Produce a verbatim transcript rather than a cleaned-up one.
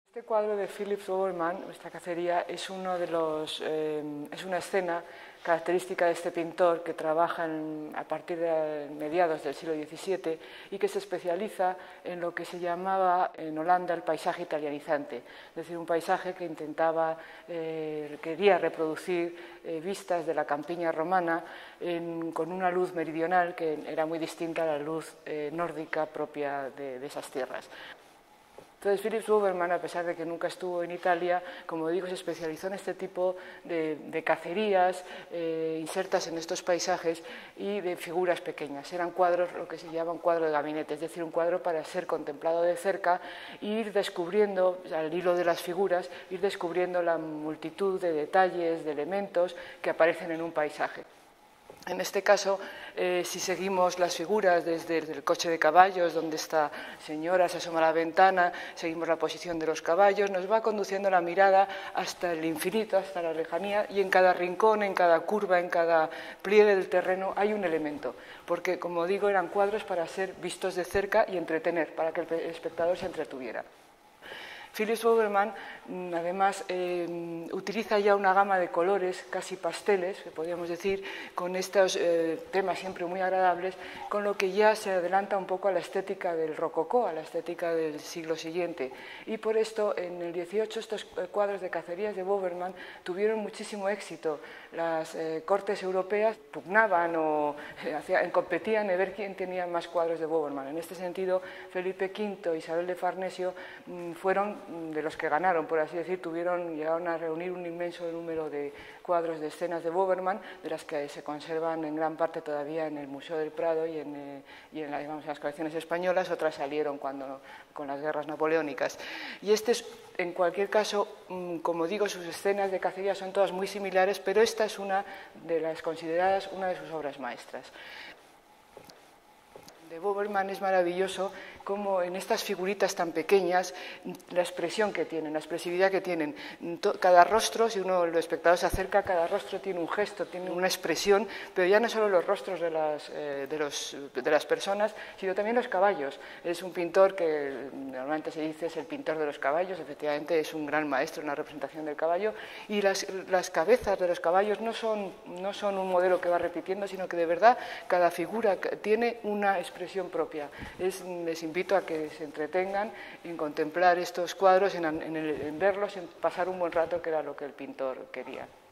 Este cuadro de Philips Wouverman, esta cacería, es, uno de los, eh, es una escena característica de este pintor que trabaja en, a partir de mediados del siglo diecisiete y que se especializa en lo que se llamaba en Holanda el paisaje italianizante, es decir, un paisaje que intentaba, eh, quería reproducir eh, vistas de la campiña romana en, con una luz meridional que era muy distinta a la luz eh, nórdica propia de, de esas tierras. Entonces, Philips Wouverman, a pesar de que nunca estuvo en Italia, como digo, se especializó en este tipo de, de cacerías eh, insertas en estos paisajes y de figuras pequeñas. Eran cuadros, lo que se llama un cuadro de gabinete, es decir, un cuadro para ser contemplado de cerca e ir descubriendo, al hilo de las figuras, ir descubriendo la multitud de detalles, de elementos que aparecen en un paisaje. En este caso, eh, si seguimos las figuras desde el coche de caballos, donde esta señora se asoma a la ventana, seguimos la posición de los caballos, nos va conduciendo la mirada hasta el infinito, hasta la lejanía, y en cada rincón, en cada curva, en cada pliegue del terreno hay un elemento, porque, como digo, eran cuadros para ser vistos de cerca y entretener, para que el espectador se entretuviera. Philips Wouverman, además, eh, utiliza ya una gama de colores casi pasteles, que podríamos decir, con estos eh, temas siempre muy agradables, con lo que ya se adelanta un poco a la estética del rococó, a la estética del siglo siguiente. Y por esto, en el dieciocho, estos cuadros de cacerías de Wouverman tuvieron muchísimo éxito. Las eh, cortes europeas pugnaban o eh, hacían, competían en ver quién tenía más cuadros de Wouverman. En este sentido, Felipe quinto e Isabel de Farnesio mm, fueron de los que ganaron, por así decir, tuvieron, llegaron a reunir un inmenso número de cuadros de escenas de Wouverman, de las que se conservan en gran parte todavía en el Museo del Prado y en, eh, y en, la, digamos, en las colecciones españolas, otras salieron cuando, con las guerras napoleónicas. Y este es, en cualquier caso, como digo, sus escenas de cacería son todas muy similares, pero esta es una de las consideradas una de sus obras maestras. De Wouverman es maravilloso como en estas figuritas tan pequeñas, la expresión que tienen, la expresividad que tienen. Cada rostro, si uno, el espectador se acerca, cada rostro tiene un gesto, tiene una expresión, pero ya no solo los rostros de las, eh, de los, de las personas, sino también los caballos. Es un pintor que normalmente se dice es el pintor de los caballos, efectivamente es un gran maestro en la representación del caballo, y las, las cabezas de los caballos no son, no son un modelo que va repitiendo, sino que de verdad cada figura tiene una expresión propia. Es, les invito a que se entretengan en contemplar estos cuadros, en, en, el, en verlos, en pasar un buen rato, que era lo que el pintor quería.